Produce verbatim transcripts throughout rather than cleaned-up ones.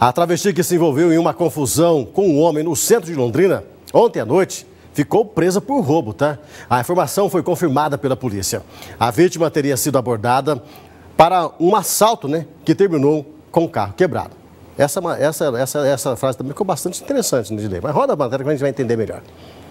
A travesti que se envolveu em uma confusão com um homem no centro de Londrina, ontem à noite, ficou presa por roubo, tá? A informação foi confirmada pela polícia. A vítima teria sido abordada para um assalto, né, que terminou com o carro quebrado. Essa, essa, essa, essa frase também ficou bastante interessante de ler, mas roda a matéria que a gente vai entender melhor.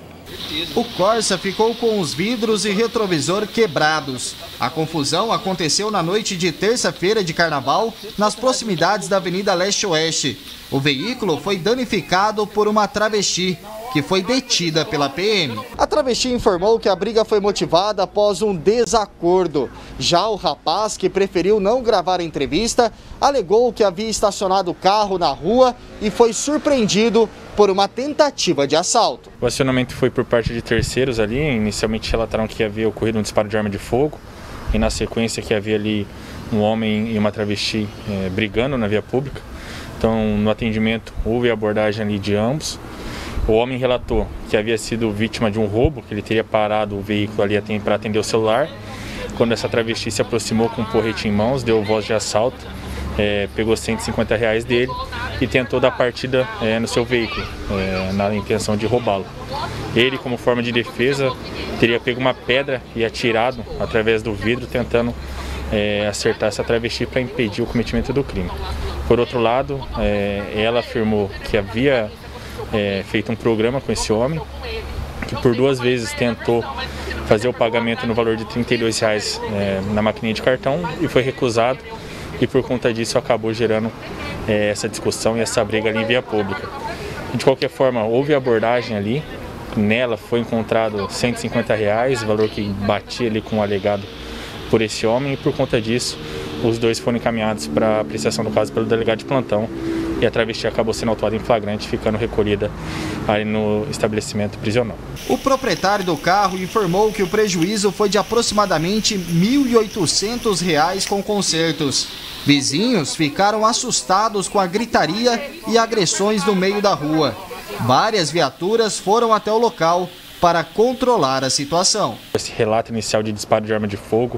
O Corsa ficou com os vidros e retrovisor quebrados. A confusão aconteceu na noite de terça-feira de carnaval, nas proximidades da Avenida Leste-Oeste. O veículo foi danificado por uma travesti, que foi detida pela P M. A travesti informou que a briga foi motivada após um desacordo. Já o rapaz, que preferiu não gravar a entrevista, alegou que havia estacionado o carro na rua e foi surpreendido por uma tentativa de assalto. O acionamento foi por parte de terceiros ali. Inicialmente relataram que havia ocorrido um disparo de arma de fogo e na sequência que havia ali um homem e uma travesti eh, brigando na via pública. Então, no atendimento, houve abordagem ali de ambos. O homem relatou que havia sido vítima de um roubo, que ele teria parado o veículo ali para atender o celular. Quando essa travesti se aproximou com um porrete em mãos, deu voz de assalto, é, pegou cento e cinquenta reais dele e tentou dar partida é, no seu veículo, é, na intenção de roubá-lo. Ele, como forma de defesa, teria pego uma pedra e atirado através do vidro, tentando é, acertar essa travesti para impedir o cometimento do crime. Por outro lado, é, ela afirmou que havia É, feito um programa com esse homem, que por duas vezes tentou fazer o pagamento no valor de trinta e dois reais é, na maquininha de cartão e foi recusado, e por conta disso acabou gerando é, essa discussão e essa briga ali em via pública. De qualquer forma, houve abordagem ali, nela foi encontrado cento e cinquenta reais, valor que batia ali com o alegado por esse homem, e por conta disso os dois foram encaminhados para a apreciação do caso pelo delegado de plantão, e a travesti acabou sendo autuada em flagrante, ficando recolhida aí no estabelecimento prisional. O proprietário do carro informou que o prejuízo foi de aproximadamente mil e oitocentos reais com consertos. Vizinhos ficaram assustados com a gritaria e agressões no meio da rua. Várias viaturas foram até o local para controlar a situação. Esse relato inicial de disparo de arma de fogo,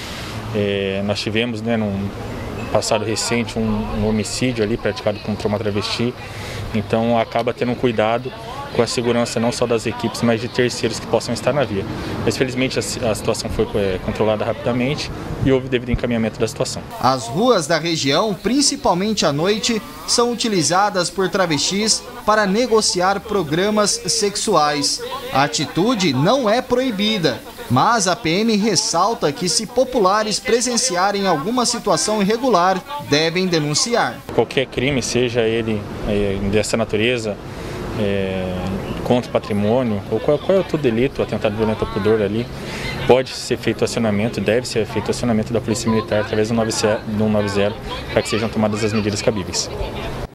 é, nós tivemos, né, num passado recente, um, um homicídio ali praticado contra uma travesti, então acaba tendo um cuidado com a segurança não só das equipes, mas de terceiros que possam estar na via. Mas felizmente a, a situação foi é, controlada rapidamente e houve devido encaminhamento da situação. As ruas da região, principalmente à noite, são utilizadas por travestis para negociar programas sexuais. A atitude não é proibida, mas a P M ressalta que, se populares presenciarem alguma situação irregular, devem denunciar. Qualquer crime, seja ele é, dessa natureza, é, contra o patrimônio, ou qual, qual é outro delito, atentado violento ao pudor ali, pode ser feito acionamento, deve ser feito acionamento da Polícia Militar através do cento e noventa, para que sejam tomadas as medidas cabíveis.